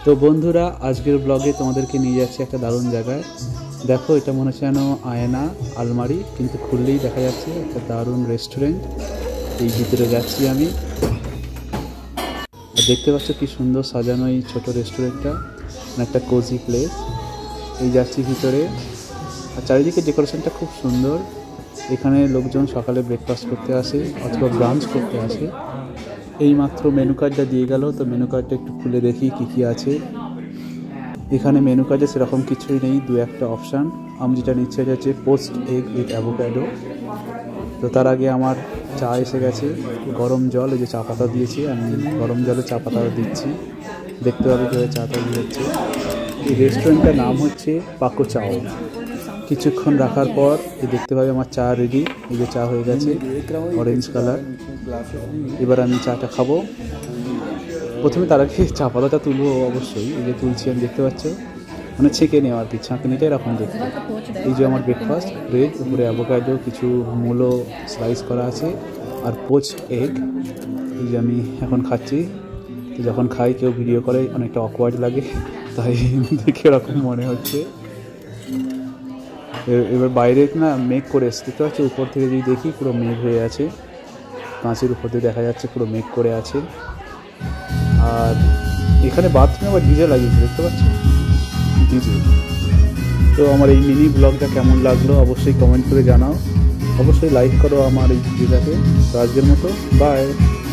তো বন্ধুরা, আজকের ব্লগে তোমাদেরকে নিয়ে যাচ্ছি একটা দারুণ জায়গায়। দেখো, এটা মনে হচ্ছে যেন আয়না আলমারি, কিন্তু খুললেই দেখা যাচ্ছে একটা দারুণ রেস্টুরেন্ট। এই ভিতরে যাচ্ছি আমি। দেখতে পাচ্ছ কি সুন্দর সাজানো এই ছোট রেস্টুরেন্টটা, একটা কোজি প্লেস। এই যাচ্ছি ভিতরে, আর চারিদিকে ডেকোরেশনটা খুব সুন্দর। এখানে লোকজন সকালে ব্রেকফাস্ট করতে আসে অথবা ব্রাঞ্চ করতে আসে। এই মাত্র মেনু কার্ডটা দিয়ে গেল, তো মেনু কার্ডটা একটু খুলে দেখি কি কি আছে। এখানে মেনু কার্ডে সেরকম কিছুই নেই, দু একটা অপশান। আমি যেটা নিচ্ছি এটা হচ্ছে পোস্ট এগ উইথ অ্যাভোকাডো। তো তার আগে আমার চা এসে গেছে, গরম জল, এই যে চা পাতা দিয়েছি, আমি গরম জলে চা পাতা দিচ্ছি। দেখতে পাবে কীভাবে চাটা দিয়ে হচ্ছে। এই রেস্টুরেন্টটার নাম হচ্ছে পাকো চাও। কিছুক্ষণ রাখার পর এই দেখতে পাবে আমার চা রেডি। এই যে চা হয়ে গেছে, অরেঞ্জ কালার। এবার আমি চাটা খাবো। প্রথমে তার আগে চা পাতাটা তুলবো অবশ্যই। এই যে তুলছি আমি, দেখতে পাচ্ছ, মানে ছেঁকে নেওয়া আর কি, ছাঁকনিটা এরকম দেখতে। এই যে আমার ব্রেকফাস্ট, ব্রেড, উপরে অ্যাভোকাডো, কিছু মূলো স্লাইস করা আছে, আর পোচ এগ। এই যে আমি এখন খাচ্ছি। তো যখন খাই কেউ ভিডিও করে অনেকটা অকওয়ার্ড লাগে, তাই দেখে এরকম মনে হচ্ছে। এবার বাইরে না মেঘ করে এসছে, দেখতে পাচ্ছি। উপর থেকে যদি দেখি পুরো মেঘ হয়ে আছে, কাঁচের উপর দিয়ে দেখা যাচ্ছে পুরো মেঘ করে আছে। আর এখানে বাথরুমে আবার ডিজে লাগিয়েছে, দেখতে পাচ্ছ, ডিজে। তো আমার এই মিনি ব্লগটা কেমন লাগলো অবশ্যই কমেন্ট করে জানাও। অবশ্যই লাইক করো আমার এই ভিডিওটাকে। তো আজকের মতো বাই।